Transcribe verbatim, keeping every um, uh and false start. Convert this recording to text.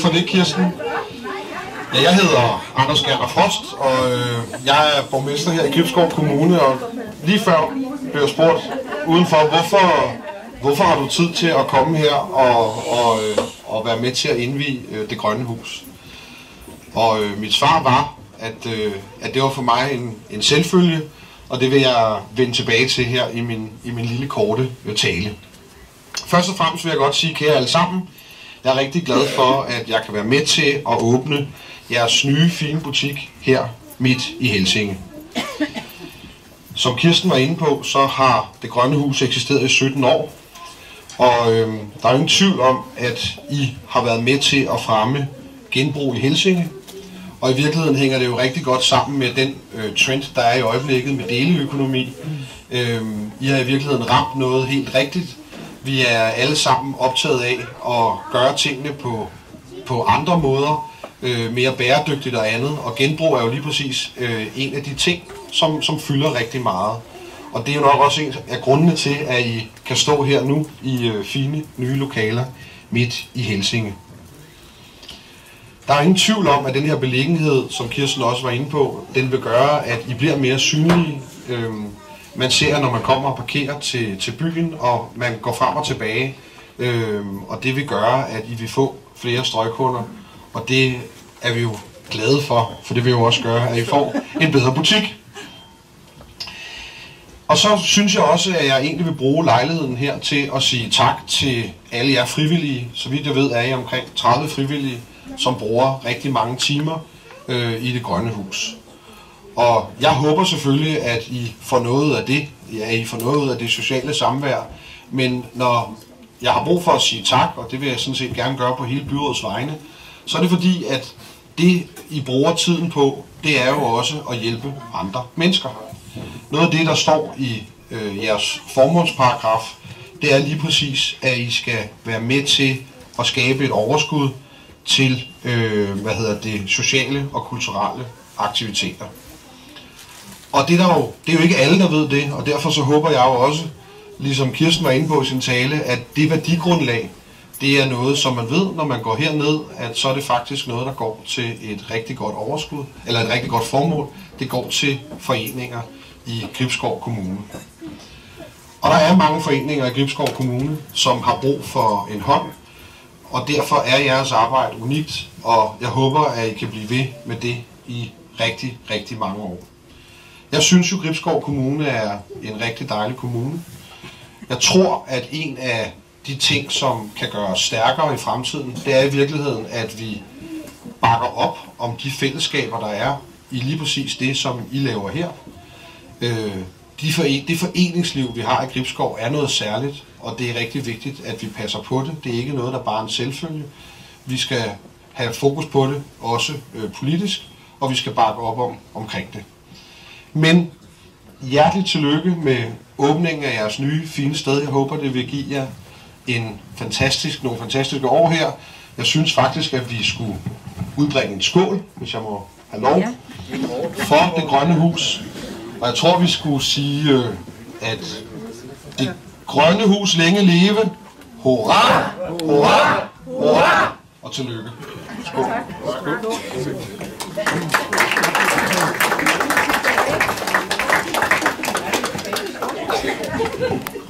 for det, Kirsten. Ja, jeg hedder Anders Gerner Frost, og øh, jeg er borgmester her i Gribskov Kommune, og lige før blev jeg spurgt udenfor, hvorfor, hvorfor har du tid til at komme her og, og, øh, og være med til at indvie øh, det grønne hus? Og øh, mit svar var, at, øh, at det var for mig en, en selvfølge, og det vil jeg vende tilbage til her i min, i min lille korte øh, tale. Først og fremmest vil jeg godt sige, kære alle sammen, jeg er rigtig glad for, at jeg kan være med til at åbne jeres nye fine butik her midt i Helsinge. Som Kirsten var inde på, så har det grønne hus eksisteret i sytten år, og øh, der er ingen tvivl om, at I har været med til at fremme genbrug i Helsinge, og i virkeligheden hænger det jo rigtig godt sammen med den øh, trend, der er i øjeblikket med deleøkonomi. Øh, I har i virkeligheden ramt noget helt rigtigt. Vi er alle sammen optaget af at gøre tingene på, på andre måder, øh, mere bæredygtigt og andet, og genbrug er jo lige præcis øh, en af de ting, som, som fylder rigtig meget. Og det er jo nok også en af grundene til, at I kan stå her nu i øh, fine nye lokaler midt i Helsinge. Der er ingen tvivl om, at den her beliggenhed, som Kirsten også var inde på, den vil gøre, at I bliver mere synlige. Øhm, man ser, når man kommer og parkerer til, til byen, og man går frem og tilbage. Øhm, og det vil gøre, at I vil få flere strøgkunder. Og det er vi jo glade for, for det vil jo også gøre, at I får en bedre butik. Og så synes jeg også, at jeg egentlig vil bruge lejligheden her til at sige tak til alle jer frivillige. Så vidt jeg ved, er I omkring tredive frivillige, som bruger rigtig mange timer øh, i det grønne hus. Og jeg håber selvfølgelig, at I får noget af det, ja, I får noget af det sociale samvær, men når jeg har brug for at sige tak, og det vil jeg sådan set gerne gøre på hele byrådets vegne, så er det fordi, at det I bruger tiden på, det er jo også at hjælpe andre mennesker. Noget af det, der står i øh, jeres formålsparagraf, det er lige præcis, at I skal være med til at skabe et overskud til øh, hvad hedder det, sociale og kulturelle aktiviteter. Og det er, der jo, det er jo ikke alle, der ved det, og derfor så håber jeg jo også, ligesom Kirsten var inde på i sin tale, at det værdigrundlag, det er noget, som man ved, når man går herned, at så er det faktisk noget, der går til et rigtig godt overskud, eller et rigtig godt formål. Det går til foreninger i Gribskov Kommune. Og der er mange foreninger i Gribskov Kommune, som har brug for en hånd, og derfor er jeres arbejde unikt, og jeg håber, at I kan blive ved med det i rigtig, rigtig mange år. Jeg synes jo, Gribskov Kommune er en rigtig dejlig kommune. Jeg tror, at en af de ting, som kan gøre os stærkere i fremtiden, det er i virkeligheden, at vi bakker op om de fællesskaber, der er i lige præcis det, som I laver her. Det foreningsliv, vi har i Gribskov, er noget særligt, og det er rigtig vigtigt, at vi passer på det. Det er ikke noget, der bare er en selvfølge. Vi skal have fokus på det, også øh, politisk, og vi skal bakke op om, omkring det. Men hjerteligt tillykke med åbningen af jeres nye, fine sted. Jeg håber, det vil give jer en fantastisk, nogle fantastiske år her. Jeg synes faktisk, at vi skulle udbringe en skål, hvis jeg må have lov, for det grønne hus. Og jeg tror, vi skulle sige, øh, at det grønne hus længe leve. Hurra! Hurra! Hurra! Og tillykke. Skål. Skål.